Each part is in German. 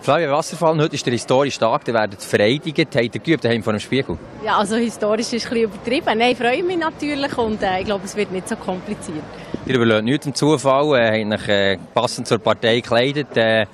Flavia Wasserfallen, heute ist der historische Tag, da werden vereidigt. Habt ihr geübt daheim vor dem Spiegel? Ja, also historisch ist ein bisschen übertrieben. Nein, ich freue mich natürlich und ich glaube, es wird nicht so kompliziert. Ihr überlasst nichts dem Zufall, habt euch passend zur Partei gekleidet.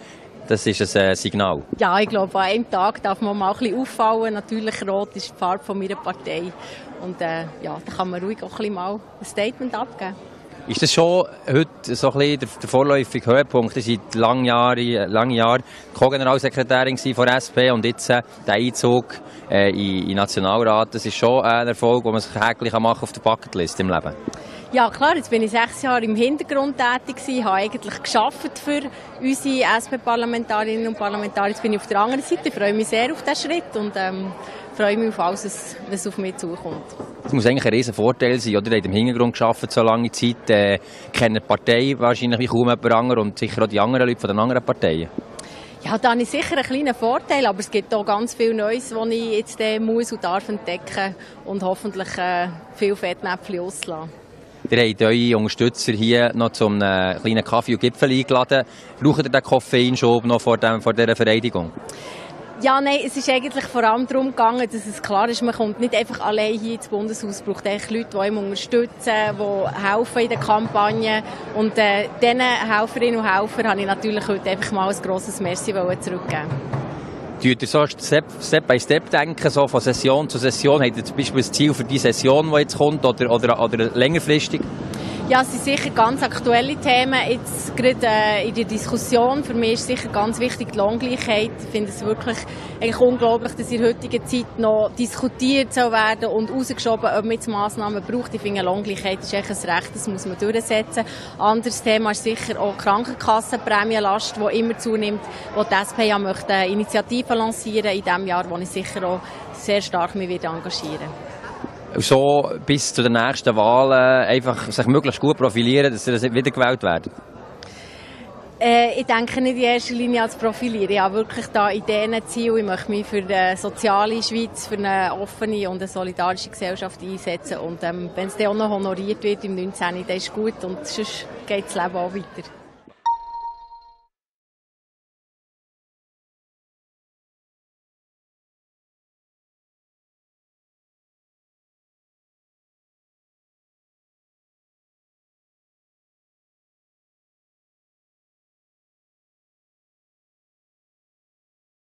Das ist ein Signal. Ja, ich glaube, an einem Tag darf man mal ein bisschen auffallen. Natürlich rot ist die Farbe von meiner Partei. Und ja, da kann man ruhig auch ein bisschen mal ein Statement abgeben. Ist das schon heute so ein bisschen der vorläufige Höhepunkt? Sie waren lange Jahre Co-Generalsekretärin von der SP und jetzt der Einzug in den Nationalrat. Das ist schon ein Erfolg, den man sich häklich machen auf der Bucketlist im Leben. Ja klar, jetzt bin ich 6 Jahre im Hintergrund tätig gewesen, habe eigentlich gearbeitet für unsere SP-Parlamentarierinnen und Parlamentarier. Jetzt bin ich auf der anderen Seite, ich freue mich sehr auf diesen Schritt und freue mich auf alles, was auf mich zukommt. Das muss eigentlich ein riesen Vorteil sein, oder? Ihr habt im Hintergrund gearbeitet so lange Zeit, kennt die Partei wahrscheinlich wie kaum jemand anderes und sicher auch die anderen Leute von den anderen Parteien. Ja, da habe ich sicher einen kleinen Vorteil, aber es gibt auch ganz viel Neues, das ich jetzt muss und darf entdecken und hoffentlich viel Fettnäpfchen auslassen. Ihr habt eure Unterstützer hier noch zum kleinen Kaffee und Gipfel eingeladen. Braucht ihr den Koffeinschub noch vor dieser Vereidigung? Ja, nein, es ist eigentlich vor allem darum gegangen, dass es klar ist, man kommt nicht einfach allein hier ins Bundeshaus. Es braucht eigentlich Leute, die einem unterstützen, die helfen in der Kampagne. Und diesen Helferinnen und Helfern habe ich natürlich heute einfach mal ein grosses Merci zurückgeben. Tut ihr so Step by Step denken, so von Session zu Session? Habt ihr zum Beispiel ein Ziel für die Session, die jetzt kommt, oder längerfristig? Ja, es sind sicher ganz aktuelle Themen. Jetzt gerade in der Diskussion, für mich ist sicher ganz wichtig die Lohngleichheit. Ich finde es wirklich eigentlich unglaublich, dass in der heutigen Zeit noch diskutiert soll werden und rausgeschoben, ob man jetzt Massnahmen braucht. Ich finde, Lohngleichheit ist eigentlich ein Recht, das muss man durchsetzen. Anderes Thema ist sicher auch die Krankenkassenprämienlast, die immer zunimmt, wo die SP ja möchte eine Initiative lancieren in diesem Jahr, wo ich sicher auch sehr stark mich engagieren werde. So bis zu den nächsten Wahlen einfach sich möglichst gut profilieren, dass sie wiedergewählt werden? Ich denke nicht in erster Linie als Profilieren. Ich habe wirklich da Ideen, Ziele. Ich möchte mich für eine soziale Schweiz, für eine offene und eine solidarische Gesellschaft einsetzen. Und wenn es dann auch noch honoriert wird im 19., dann ist gut und sonst geht das Leben auch weiter.